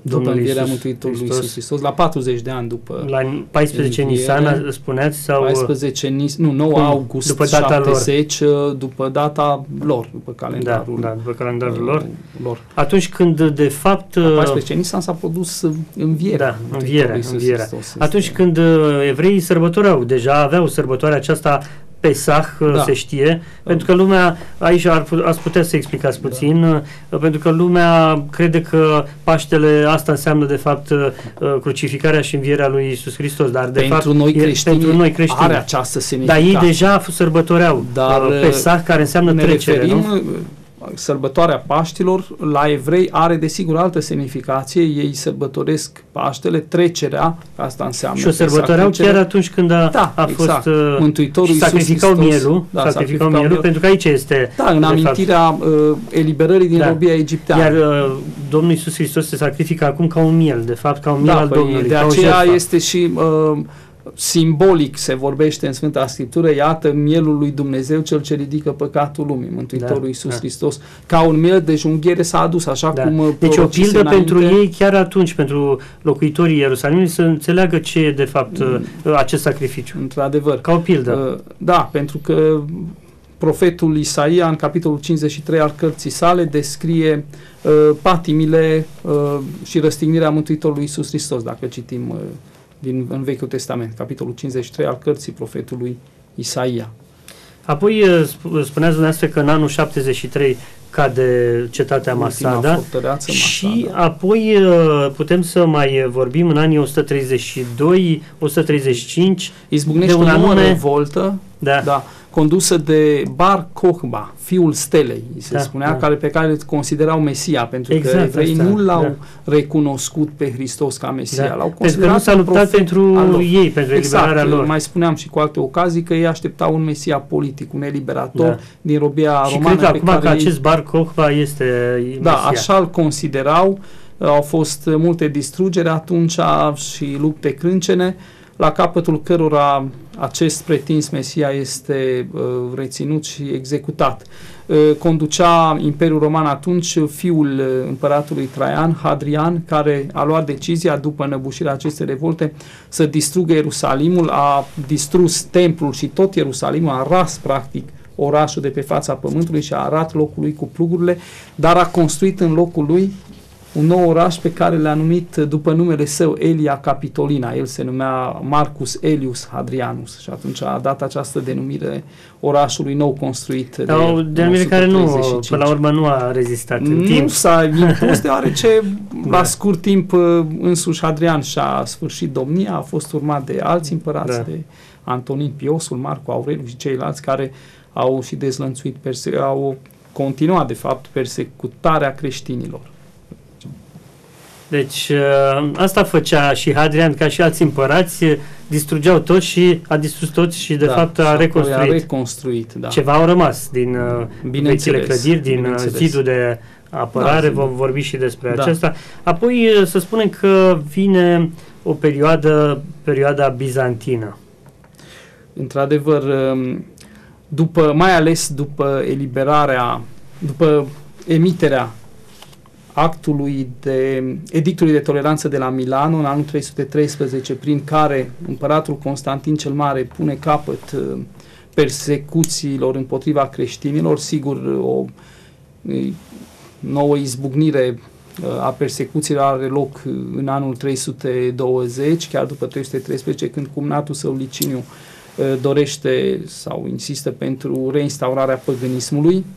S1: Domnului
S2: învierea
S1: Iisus
S2: Mântuitorului
S1: Hristos.
S2: Iisus Hristos, la patruzeci de ani după
S1: La paisprezece
S2: înviere,
S1: Nisan, spuneați, sau...
S2: paisprezece, nu, nouă august
S1: după data
S2: șaptezeci, lor. după data lor, după calendarul,
S1: da, da, după calendarul lor.
S2: lor.
S1: Atunci când, de fapt...
S2: La paisprezece Nisan s-a produs învierea.
S1: Da, învierea, învierea. Atunci când evreii sărbătoreau, deja aveau sărbătoarea aceasta Pesach, da. se știe, da. pentru că lumea, aici ar, ați putea să explicați puțin, da. pentru că lumea crede că Paștele asta înseamnă de fapt crucificarea și învierea lui Iisus Hristos, dar de
S2: pentru
S1: fapt
S2: noi creștini,
S1: pentru noi creștini
S2: are această semnificație.
S1: Dar ei deja sărbătoreau dar Pesach, care înseamnă trecere, referim, nu?
S2: Sărbătoarea Paștilor la evrei are desigur altă semnificație, ei sărbătoresc Paștele, trecerea, asta înseamnă.
S1: Și o sărbătoreau chiar atunci când a, da, a fost
S2: exact. Mântuitorul
S1: și sacrificau
S2: Iisus Hristos,
S1: mielul,
S2: da,
S1: sacrificau
S2: sacrificau
S1: mielul,
S2: mielul,
S1: pentru că aici este.
S2: Da, în amintirea uh, eliberării din da. robia egipteană.
S1: Iar uh, Domnul Iisus Hristos se sacrifică acum ca un miel, de fapt, ca un miel
S2: da,
S1: al
S2: păi,
S1: Domnului.
S2: De aceea este și uh, simbolic se vorbește în Sfânta Scriptură, iată mielul lui Dumnezeu cel ce ridică păcatul lumii, Mântuitorul da, Iisus da. Hristos. Ca un miel de junghiere s-a adus, așa da. cum
S1: deci o pildă
S2: înainte.
S1: Pentru ei chiar atunci, pentru locuitorii Ierusalimului, să înțeleagă ce e de fapt mm. acest sacrificiu.
S2: Într-adevăr.
S1: Ca o pildă.
S2: Uh, da, pentru că profetul Isaia, în capitolul cincizeci și trei al cărții sale, descrie uh, patimile uh, și răstignirea Mântuitorului Iisus Hristos, dacă citim uh, din, în Vechiul Testament, capitolul cincizeci și trei al cărții profetului Isaia.
S1: Apoi spuneați dumneavoastră că în anul șaptezeci și trei cade cetatea Masada și Masada. Apoi putem să mai vorbim în anii o sută treizeci și doi - o sută treizeci și cinci
S2: izbucnește
S1: de un anume...
S2: o revoltă
S1: da.
S2: Da, condusă de Bar Kokhba, fiul stelei, se da, spunea, da. care pe care îl considerau Mesia, pentru exact, că evreii nu l-au da. recunoscut pe Hristos ca Mesia,
S1: da.
S2: l-au
S1: pentru că nu s-a luptat pentru ei, pentru eliberarea
S2: exact,
S1: lor.
S2: Mai spuneam și cu alte ocazii că ei așteptau un Mesia politic, un eliberator da. din robia
S1: și
S2: romană.
S1: Și cred că acum că
S2: ei...
S1: acest Bar Kokhba este
S2: Da,
S1: Mesia.
S2: așa îl considerau, au fost multe distrugeri atunci și lupte crâncene, la capătul cărora acest pretins Mesia este uh, reținut și executat. Uh, conducea Imperiul Roman atunci fiul uh, împăratului Traian, Hadrian, care a luat decizia, după înăbușirea acestei revolte, să distrugă Ierusalimul, a distrus templul și tot Ierusalimul, a ras practic orașul de pe fața pământului și a arat locul lui cu plugurile, dar a construit în locul lui un nou oraș pe care l-a numit după numele său Aelia Capitolina. El se numea Marcus Aelius Hadrianus și atunci a dat această denumire orașului nou construit.
S1: Dar o denumire care nu, până la urmă nu a rezistat în
S2: nu
S1: timp.
S2: Nu s-a impus, deoarece da. la scurt timp însuși Hadrian și-a sfârșit domnia, a fost urmat de alți împărați, da. de Antonin Piosul, Marco Aurelius și ceilalți care au și dezlănțuit, perse- au continuat de fapt persecutarea creștinilor.
S1: Deci asta făcea și Hadrian, ca și alți împărați, distrugeau tot și a distrus tot și de da, fapt a reconstruit.
S2: A reconstruit da.
S1: Ceva au rămas din vechile clădiri, din zidul de apărare, da, vom vorbi și despre da. acesta. Apoi să spunem că vine o perioadă, perioada bizantină.
S2: Într-adevăr, după, mai ales după eliberarea, după emiterea actului de, edictului de toleranță de la Milano în anul trei sute treisprezece, prin care împăratul Constantin cel Mare pune capăt persecuțiilor împotriva creștinilor, sigur o nouă izbucnire a persecuțiilor are loc în anul trei sute douăzeci, chiar după trei sute treisprezece, când cumnatul său Liciniu dorește sau insistă pentru reinstaurarea păgânismului.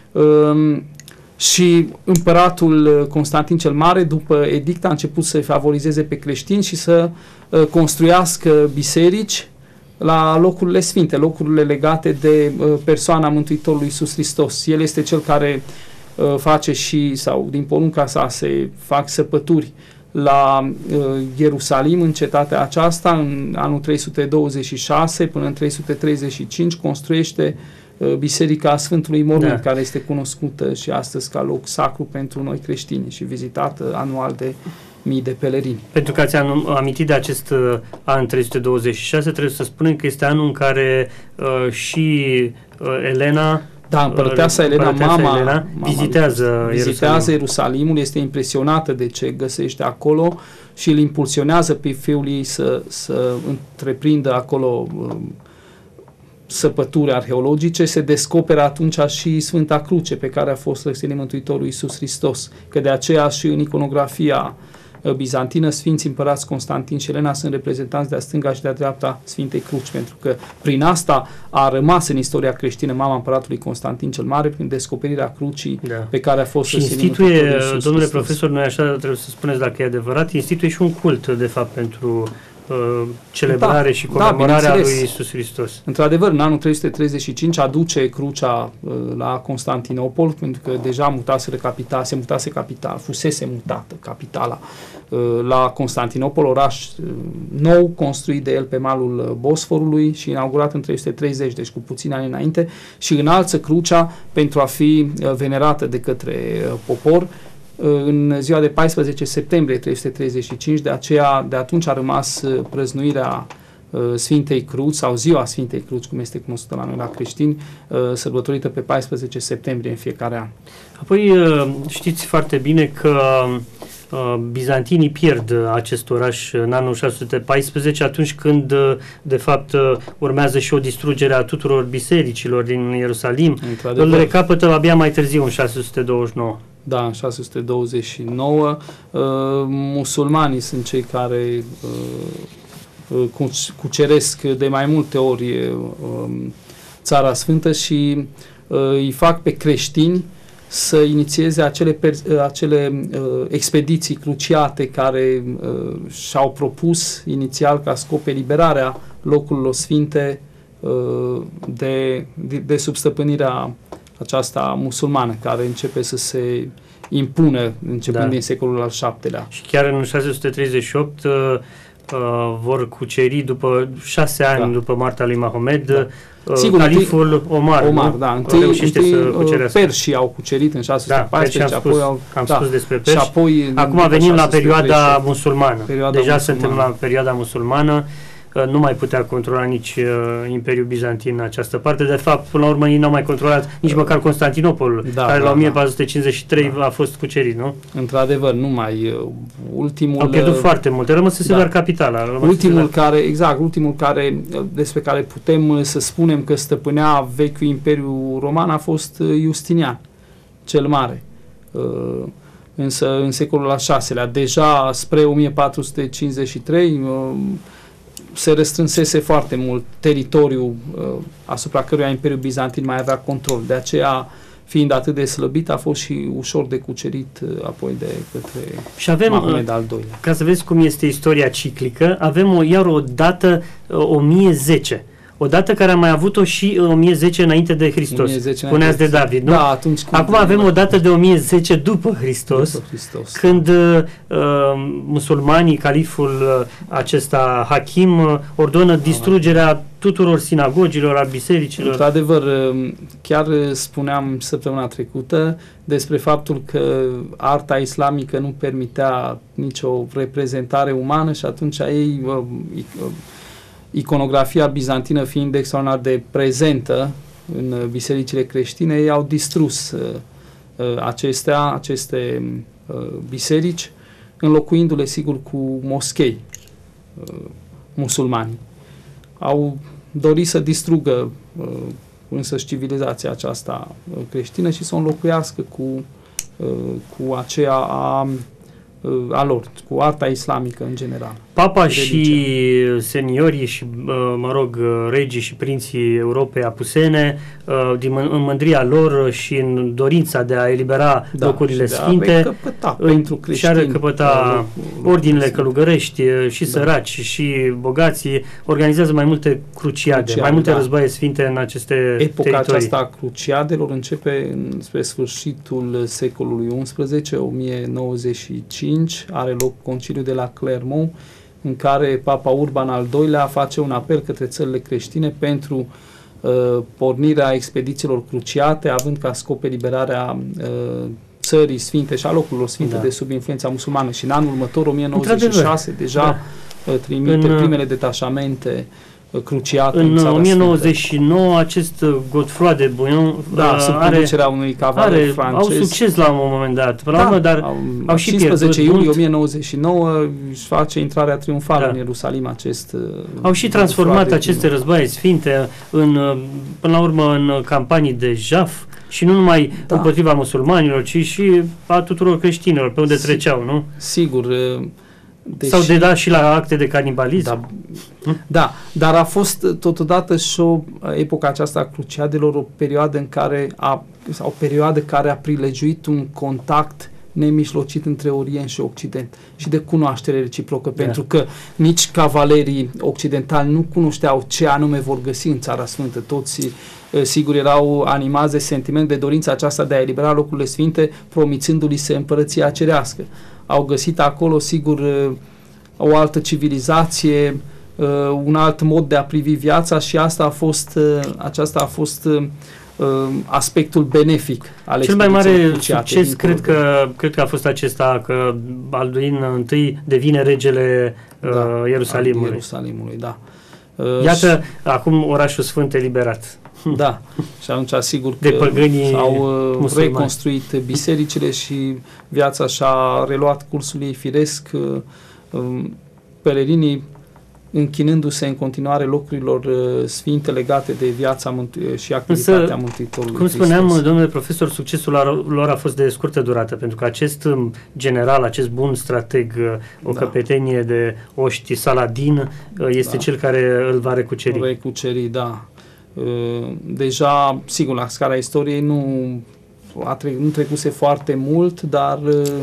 S2: Și împăratul Constantin cel Mare, după edict, a început să favorizeze pe creștini și să uh, construiască biserici la locurile sfinte, locurile legate de uh, persoana Mântuitorului Iisus Hristos. El este cel care uh, face și, sau din porunca sa, se fac săpături la uh, Ierusalim, în cetatea aceasta, în anul trei sute douăzeci și șase până în trei sute treizeci și cinci, construiește Biserica Sfântului Mormânt, da. care este cunoscută și astăzi ca loc sacru pentru noi creștini și vizitată anual de mii de pelerini.
S1: Pentru că ați amintit de acest uh, an trei sute douăzeci și șase, trebuie să spunem că este anul în care uh, și uh, Elena
S2: Da, împărăteasa Elena, mama,
S1: Elena
S2: mama
S1: vizitează,
S2: vizitează Ierusalimul, este impresionată de ce găsește acolo și îl impulsionează pe fiul ei să, să întreprindă acolo um, săpături arheologice. Se descoperă atunci și Sfânta Cruce pe care a fost răstignit Mântuitorul Iisus Hristos, că de aceea și în iconografia bizantină, Sfinții Împărați Constantin și Elena sunt reprezentanți de-a stânga și de-a dreapta Sfintei Cruci, pentru că prin asta a rămas în istoria creștină mama Împăratului Constantin cel Mare, prin descoperirea crucii, da, pe care a fost
S1: și instituie, domnule profesor, noi așa trebuie să spuneți dacă e adevărat, instituie și un cult, de fapt, pentru uh, celebrare da, și comemorarea da, lui Iisus Hristos.
S2: Într-adevăr, în anul trei sute treizeci și cinci aduce crucea uh, la Constantinopol, pentru că deja mutase capitala, se mutase capitala, fusese mutată capitala uh, la Constantinopol, oraș uh, nou, construit de el pe malul Bosforului și inaugurat în trei sute treizeci, deci cu puțini ani înainte, și înalță crucea pentru a fi uh, venerată de către uh, popor în ziua de paisprezece septembrie trei sute treizeci și cinci, de aceea de atunci a rămas prăznuirea uh, Sfintei Cruci sau ziua Sfintei Cruci, cum este cunoscută la noi la creștini, uh, sărbătorită pe paisprezece septembrie în fiecare an.
S1: Apoi uh, știți foarte bine că uh, bizantinii pierd acest oraș în anul șase sute paisprezece, atunci când uh, de fapt uh, urmează și o distrugere a tuturor bisericilor din Ierusalim. Îl recapătă abia mai târziu, în șase sute douăzeci și nouă.
S2: Da, în șase sute douăzeci și nouă, uh, musulmanii sunt cei care uh, cuceresc de mai multe ori uh, Țara Sfântă și uh, îi fac pe creștini să inițieze acele, acele uh, expediții cruciate care uh, și-au propus inițial ca scop eliberarea locurilor sfinte uh, de, de, de substăpânirea aceasta musulmană, care începe să se impună începând da. din secolul al șaptelea.
S1: Și chiar în șase sute treizeci și opt uh, uh, vor cuceri, după șase ani da. după moartea lui Mahomed, da. uh, Sigur, califul întâi, Omar.
S2: Omar, da. Întâi, întâi uh, persii au cucerit în șase sute paisprezece,
S1: da,
S2: apoi
S1: spus,
S2: au...
S1: am
S2: da.
S1: spus despre persi. Și
S2: apoi,
S1: acum venim la perioada musulmană.
S2: Perioada
S1: Deja
S2: musulmană.
S1: suntem la perioada musulmană. Nu mai putea controla nici uh, Imperiul Bizantin în această parte. De fapt, până la urmă, ei n-au mai controlat nici măcar Constantinopolul,
S2: da,
S1: care
S2: da,
S1: la o mie patru sute cincizeci și trei da. a fost cucerit, nu?
S2: Într-adevăr, nu mai... Uh, ultimul...
S1: Au pierdut uh, foarte multe, rămăsese da. doar capitala.
S2: Ultimul
S1: doar...
S2: care, exact, ultimul care, despre care putem uh, să spunem că stăpânea vechiul Imperiu Roman a fost uh, Justinian, cel Mare. Uh, însă, în secolul al șaselea, deja spre o mie patru sute cincizeci și trei... Uh, se restrânsese foarte mult teritoriul uh, asupra căruia Imperiul Bizantin mai avea control. De aceea, fiind atât de slăbit, a fost și ușor de cucerit uh, apoi de către
S1: și avem,
S2: Mahomed al doilea.
S1: Ca să vezi cum este istoria ciclică, avem o, iar o dată uh, o mie zece. O dată care am mai avut-o și o mie zece înainte de Hristos. Spuneați de David, nu?
S2: Da, atunci
S1: Acum avem o dată de o mie zece după Hristos,
S2: după Hristos.
S1: când uh, musulmanii, califul uh, acesta, Hakim, uh, ordonă distrugerea tuturor sinagogilor, a bisericilor.
S2: Într-adevăr, chiar spuneam săptămâna trecută despre faptul că arta islamică nu permitea nicio reprezentare umană și atunci ei... Uh, uh, iconografia bizantină fiind extraordinar de prezentă în bisericile creștine, ei au distrus uh, acestea, aceste uh, biserici, înlocuindu-le, sigur, cu moschei uh, musulmani. Au dorit să distrugă uh, însăși civilizația aceasta creștină și să o înlocuiască cu, uh, cu aceea a a lor, cu arta islamică în general.
S1: Papa și seniorii și, mă rog, regii și prinții Europei apusene, din în mândria lor și în dorința de a elibera da, locurile sfinte,
S2: căpăta pentru creștini,
S1: și a recăpăta ordinele călugărești și da. săraci și bogații, organizează mai multe cruciade, cruciade mai multe da. războaie sfinte în aceste
S2: Epoca
S1: teritorii.
S2: aceasta a cruciadelor începe în, spre sfârșitul secolului unsprezece, o mie nouăzeci și cinci, are loc conciliul de la Clermont, în care Papa Urban al doilea face un apel către țările creștine pentru uh, pornirea expedițiilor cruciate, având ca scop eliberarea uh, țării sfinte și a locurilor sfinte da. de sub influența musulmană. Și în anul următor, o mie nouăzeci și șase, deja da. uh, trimite în, primele detașamente cruciat
S1: în,
S2: în
S1: o mie nouăzeci și nouă acest Godefroy de Bouillon
S2: da,
S1: uh,
S2: sub
S1: are,
S2: conducerea unui cavaler
S1: are,
S2: francez.
S1: au succes la un moment dat, până la
S2: da,
S1: urmă, dar
S2: au,
S1: au și
S2: cincisprezece iulie
S1: pierdut
S2: o mie nouăzeci și nouă își face intrarea triumfală
S1: da.
S2: în Ierusalim acest
S1: au și transformat aceste războaie sfinte în, până la urmă, în campanii de jaf și nu numai da. împotriva musulmanilor, ci și a tuturor creștinilor, pe unde S- treceau, nu?
S2: Sigur. Deși,
S1: S-au dedat și la acte de canibalism.
S2: Da, da, dar a fost totodată și o epoca aceasta a cruciadelor, o perioadă în care a, sau o perioadă care a prilejuit un contact nemijlocit între Orient și Occident și de cunoaștere reciprocă, da. pentru că nici cavalerii occidentali nu cunoșteau ce anume vor găsi în Țara Sfântă. Toți, sigur, erau animați de sentiment, de dorința aceasta de a elibera locurile sfinte, promițându-li se împărăția cerească. Au găsit acolo, sigur, o altă civilizație, un alt mod de a privi viața și asta a fost, aceasta a fost aspectul benefic al
S1: cel mai mare
S2: cruciate,
S1: succes cred că, cred că a fost acesta, că Balduin I devine regele da, Ierusalimului.
S2: Ierusalimului, da.
S1: Iată, și, acum orașul sfânt eliberat.
S2: Da, și atunci sigur
S1: de
S2: că
S1: s-au
S2: musulmani. reconstruit bisericile și viața și-a reluat cursul ei firesc, pelerinii închinându-se în continuare locurilor sfinte legate de viața mântu- și activitatea Însă, Mântuitorului
S1: cum
S2: Hristos.
S1: spuneam, domnule profesor, succesul lor a fost de scurtă durată, pentru că acest general, acest bun strateg, o da. căpetenie de oști, Saladin, este da. cel care îl va recuceri.
S2: Recuceri, da. Deja, sigur, la scara istoriei nu, a tre- nu trecuse foarte mult, dar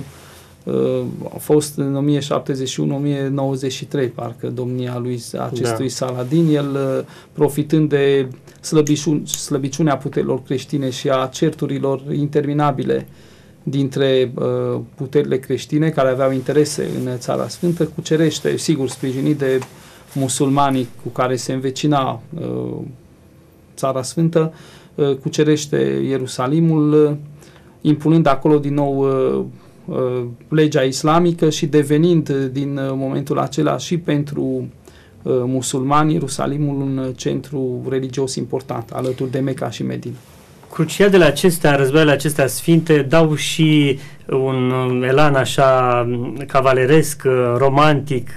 S2: uh, a fost în o mie șaptezeci și unu - o mie nouăzeci și trei, parcă, domnia lui acestui da. Saladin, el uh, profitând de slăbișu- slăbiciunea puterilor creștine și a certurilor interminabile dintre uh, puterile creștine care aveau interese în Țara Sfântă, cucerește, sigur, sprijinit de musulmanii cu care se învecina uh, Țara Sfântă, cucerește Ierusalimul, impunând acolo din nou legea islamică și devenind din momentul acela și pentru musulmani Ierusalimul un centru religios important, alături de Mecca și Medina.
S1: Cruciadele acestea, războaiele acestea sfinte dau și un elan așa cavaleresc, romantic,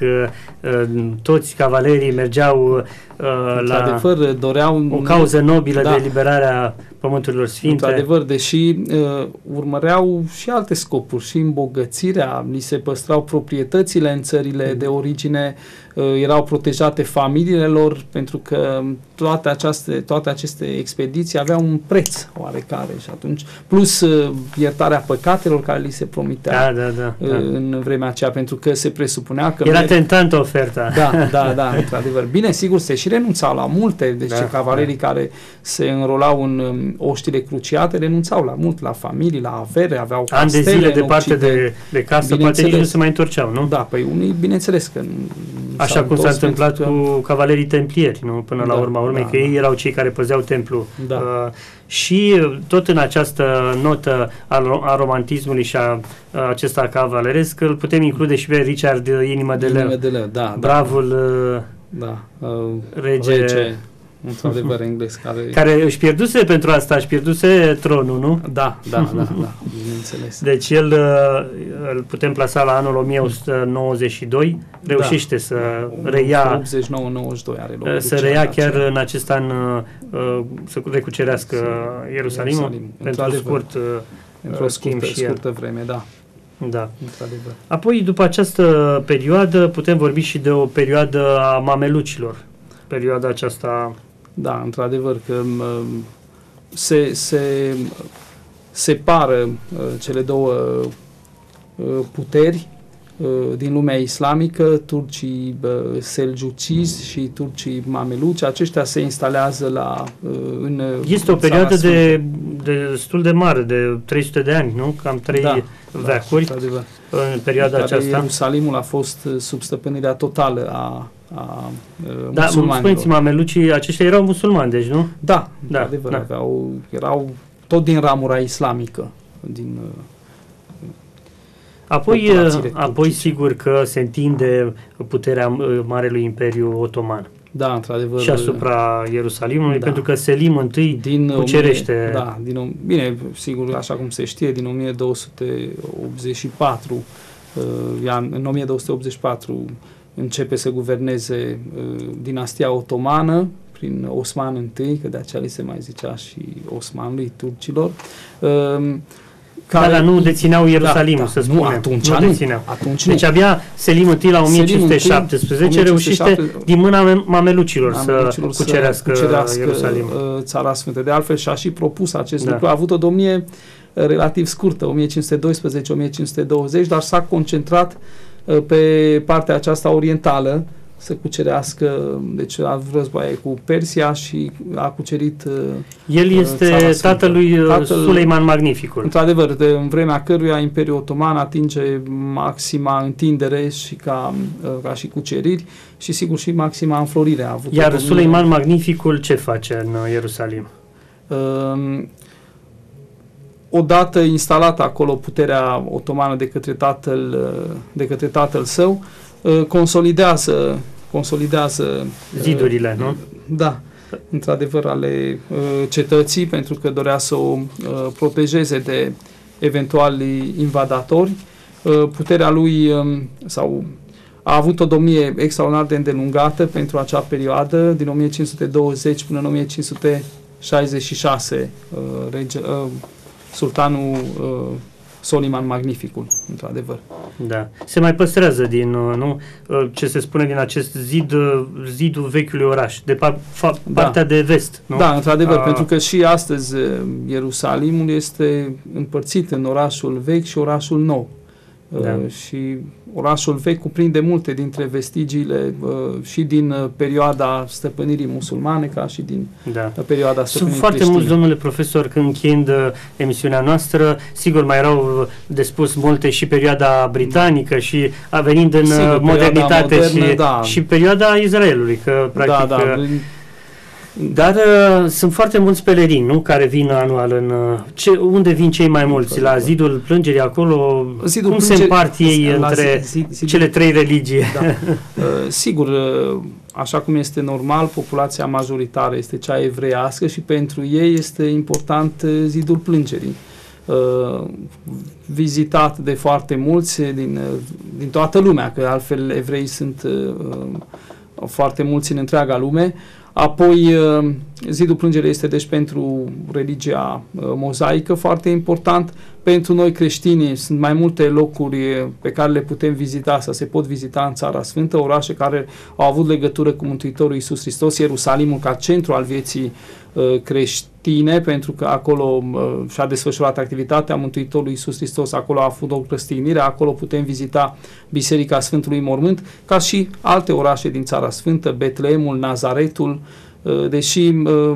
S1: toți cavalerii mergeau la
S2: adevăr, doreau
S1: o cauză nobilă
S2: da.
S1: de eliberarea pământurilor sfinte.
S2: Într-adevăr, deși uh, urmăreau și alte scopuri, și îmbogățirea, li se păstrau proprietățile în țările mm. de origine, uh, erau protejate familiile lor, pentru că toate, aceaste, toate aceste expediții aveau un preț oarecare și atunci, plus uh, iertarea păcatelor care li se promitea
S1: da, da, da,
S2: uh,
S1: da.
S2: în vremea aceea, pentru că se presupunea că...
S1: Era merg... tentantă oferta.
S2: Da, da, da, într-adevăr. Bine, sigur, se și renunțau la multe, deci da, cavalerii da. care se înrolau în oștile cruciate renunțau la mult, la familii, la avere, aveau
S1: ani de zile departe de, de casă, poate nici nu se mai întorceau, nu?
S2: Da, păi unii, bineînțeles că
S1: așa cum s-a întâmplat că... cu cavalerii templieri, nu? Până da, la urma urmei, da, că da. ei erau cei care păzeau templul.
S2: Da.
S1: Uh, și tot în această notă a, a romantismului și a, a acesta cavaleresc, îl putem include și pe Richard Inimă de Leu.
S2: de Leu, da.
S1: Bravul
S2: da. Uh,
S1: rege... rege
S2: într-adevăr englez, care...
S1: care își pierduse pentru asta, își pierduse tronul, nu?
S2: Da, da, da, da, bineînțeles.
S1: Deci el îl putem plasa la anul o mie o sută nouăzeci și doi, reușește da. să reia
S2: optzeci și nouă nouăzeci și doi are loc.
S1: Să reia chiar în acest an să recucerească Ierusalimul, Ierusalim. pentru scurt
S2: pentru o scurtă, scurtă vreme, da.
S1: Da. Apoi, după această perioadă, putem vorbi și de o perioadă a mamelucilor. Perioada aceasta...
S2: Da, într-adevăr că se, se separă cele două puteri din lumea islamică, turcii seljucizi și turcii mameluci. Aceștia se instalează la în
S1: Este o perioadă de, de destul de mare, de trei sute de ani, nu? Cam trei
S2: da,
S1: veacuri
S2: da,
S1: în perioada
S2: în
S1: aceasta.
S2: Ierusalimul a fost sub stăpânirea totală a a
S1: da, spuneți mamelucii, aceștia erau musulmani, deci, nu?
S2: Da, da, adevăr, da. Aveau, erau tot din ramura islamică, din
S1: apoi, apoi sigur că se întinde puterea Marelui Imperiu Otoman.
S2: Da, într-adevăr.
S1: Și asupra Ierusalimului,
S2: da.
S1: pentru că Selim întâi din cucerește...
S2: o mie, da, din, bine, sigur, așa cum se știe, din o mie două sute optzeci și patru, uh, în o mie două sute optzeci și patru începe să guverneze uh, dinastia otomană, prin Osman întâi, că de aceea li se mai zicea și Osmanului, turcilor. Uh,
S1: Care, dar nu dețineau Ierusalimul, da, să spunem.
S2: Nu, atunci
S1: nu.
S2: nu.
S1: Dețineau.
S2: Atunci
S1: deci
S2: nu.
S1: abia Selim întâi la o mie cinci sute șaptesprezece reușește din mâna mamelucilor să cucerească, cucerească Ierusalimul.
S2: Țara Sfântă. De altfel și-a și propus acest
S1: da.
S2: lucru. A avut o domnie relativ scurtă, o mie cinci sute doisprezece - o mie cinci sute douăzeci, dar s-a concentrat pe partea aceasta orientală să cucerească, deci a avut războaie cu Persia și a cucerit
S1: El este tatălui Tatăl, Suleiman Magnificul.
S2: Într-adevăr, de, în vremea căruia Imperiul Otoman atinge maxima întindere și ca, ca și cuceriri și sigur și maxima înflorire. A avut
S1: Iar Suleiman Magnificul ce face în Ierusalim?
S2: Uh, odată instalată acolo puterea otomană de către tatăl, de către tatăl său, consolidează, consolidează
S1: zidurile, nu?
S2: Da, într-adevăr, ale cetății, pentru că dorea să o protejeze de eventuali invadatori. Puterea lui sau a avut o domnie extraordinar de îndelungată pentru acea perioadă, din o mie cinci sute douăzeci până în o mie cinci sute șaizeci și șase, rege, sultanul Soliman Magnificul, într-adevăr.
S1: Da. Se mai păstrează din, nu, ce se spune din acest zid, zidul vechiului oraș, de pa, fa,
S2: da.
S1: partea de vest, nu?
S2: Da, într-adevăr,
S1: A...
S2: pentru că și astăzi Ierusalimul este împărțit în orașul vechi și orașul nou. Da. Uh, și orașul vechi cuprinde multe dintre vestigiile uh, și din uh, perioada stăpânirii musulmane, ca și din
S1: da.
S2: uh, perioada stăpânirii
S1: Sunt foarte
S2: creștine.
S1: mulți, domnule profesor, când încheind uh, emisiunea noastră, sigur mai erau de spus multe și perioada britanică și a venind în sigur, modernitate modernă, și, da. și perioada Israelului, că practic... Da, da. Dar uh, sunt foarte mulți pelerini, nu, care vin anual în... Uh, ce, unde vin cei mai mulți? La Zidul Plângerii, acolo?
S2: Zidul
S1: cum
S2: plângeri,
S1: se împart ei între
S2: zi, zi,
S1: cele trei religii?
S2: Da. uh, sigur, uh, așa cum este normal, populația majoritară este cea evreiască și pentru ei este important uh, Zidul Plângerii. Uh, vizitat de foarte mulți din, uh, din toată lumea, că altfel evrei sunt uh, foarte mulți în întreaga lume. Apoi, Zidul Plângerii este deci pentru religia mozaică foarte important. Pentru noi creștini sunt mai multe locuri pe care le putem vizita, să se pot vizita în Țara Sfântă, orașe care au avut legătură cu Mântuitorul Iisus Hristos, Ierusalimul ca centru al vieții creștine, pentru că acolo și-a desfășurat activitatea Mântuitorului Iisus Hristos, acolo a avut o răstignire, acolo putem vizita Biserica Sfântului Mormânt, ca și alte orașe din Țara Sfântă, Betleemul, Nazaretul, deși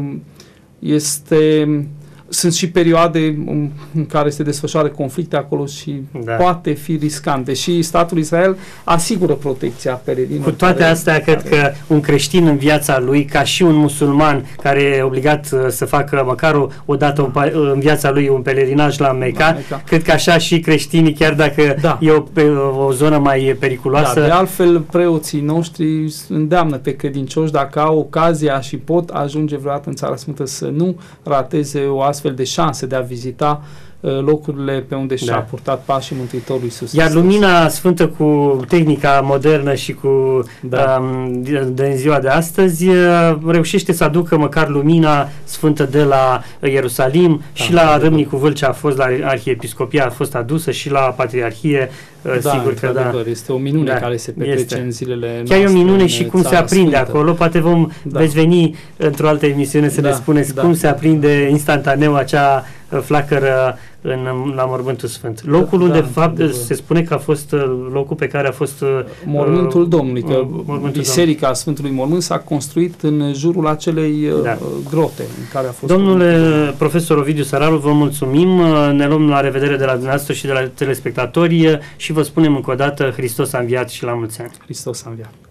S2: este... Sunt și perioade în care se desfășoară conflicte acolo și da. poate fi riscant. Deși statul Israel asigură protecția pelerinilor.
S1: Cu toate care, astea, care... cred că un creștin în viața lui, ca și un musulman care e obligat să facă măcar o, o dată da. în viața lui un pelerinaj la Mecca, la Mecca, cred că așa și creștinii, chiar dacă da. e o, o zonă mai periculoasă.
S2: Da, de altfel, preoții noștri îndeamnă pe credincioși, dacă au ocazia și pot ajunge vreodată în Țara Sfântă, să nu rateze o astfel de șanse de a vizita uh, locurile pe unde da. și-a purtat pașii Mântuitorul Iisus
S1: Iar
S2: Hristos.
S1: lumina sfântă cu tehnica modernă și cu
S2: da.
S1: um, de, de ziua de astăzi uh, reușește să aducă măcar lumina sfântă de la Ierusalim da, și la Râmnicu Vâlcea a fost, la Arhiepiscopia a fost adusă și la Patriarhie.
S2: Da,
S1: sigur că da.
S2: Este o minune da, care se petrece este. în zilele noastre.
S1: Chiar e o minune și cum se aprinde Sfântă. acolo. Poate vom
S2: da.
S1: veți veni într-o altă emisiune să
S2: da,
S1: ne spuneți
S2: da,
S1: cum se
S2: da.
S1: aprinde instantaneu acea flacără în, la Mormântul Sfânt. Locul
S2: da,
S1: unde,
S2: da,
S1: fapt,
S2: da.
S1: se spune că a fost locul pe care a fost...
S2: Mormântul uh, Domnului, că
S1: Mormântul
S2: Biserica
S1: Domnului.
S2: Sfântului Mormânt s-a construit în jurul acelei da. grote în care a fost...
S1: Domnule profesor Ovidiu Săraru, vă mulțumim, ne luăm la revedere de la dumneavoastră și de la telespectatori și vă spunem încă o dată, Hristos a înviat și la mulți ani.
S2: Hristos a înviat.